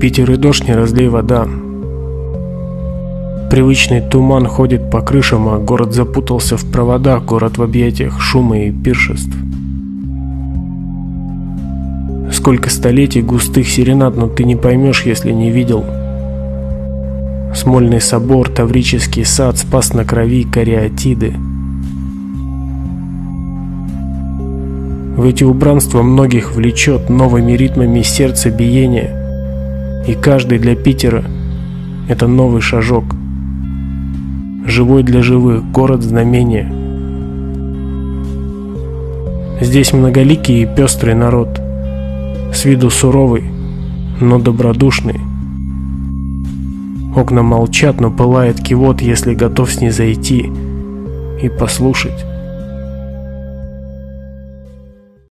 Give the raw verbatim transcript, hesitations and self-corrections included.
Питер и дождь, не разлей вода. Привычный туман ходит по крышам, а город запутался в проводах, город в объятиях шума и пиршеств. Сколько столетий густых серенад, но ты не поймешь, если не видел. Смольный собор, Таврический сад, Спас на Крови, кариатиды. В эти убранства многих влечет новыми ритмами сердца биения, и каждый для Питера — это новый шажок. Живой для живых, город знамения. Здесь многоликий и пестрый народ, с виду суровый, но добродушный. Окна молчат, но пылает кивот, если готов снизойти и послушать.